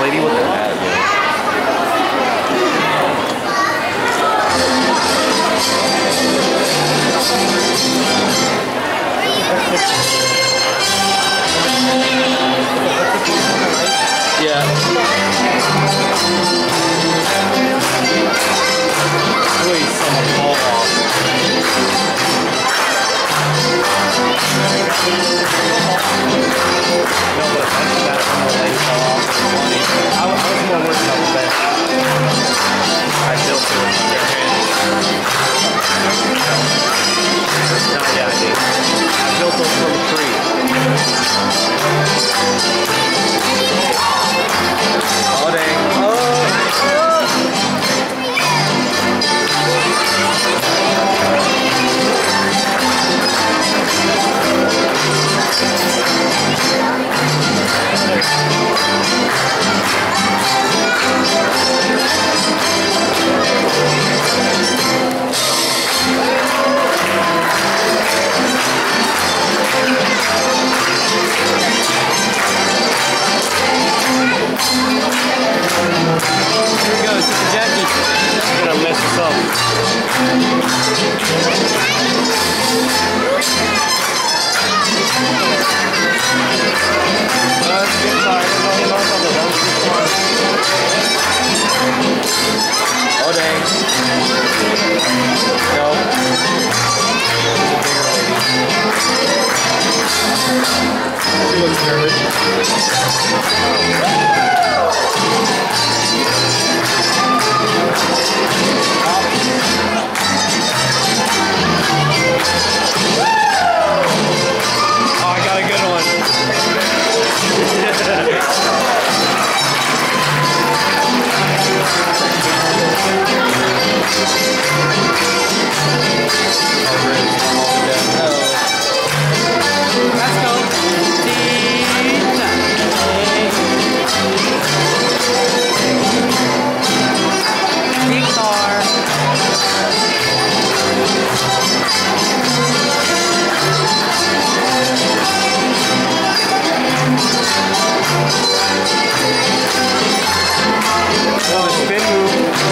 lady with the hat, yeah. Please, someone fall off. No, but eventually that one will lay fall off. I was more worried about the bed. I built it with my bare hands. No, yeah, I did. I built those from a tree. Oh, dang. Here we go, Jackie. I'm gonna mess this up. Let's get started. Oh dang. No. She looks nervous. Oh, I got a good one. Let's go. Guitar. Oh, the spin move.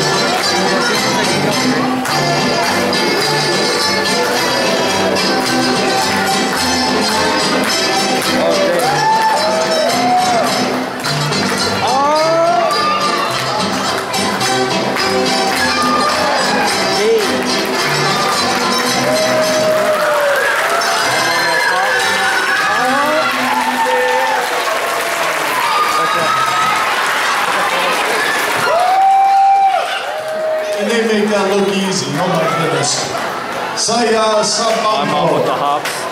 And they make that look easy. Oh my goodness. Sayaw, I'm off with the hops.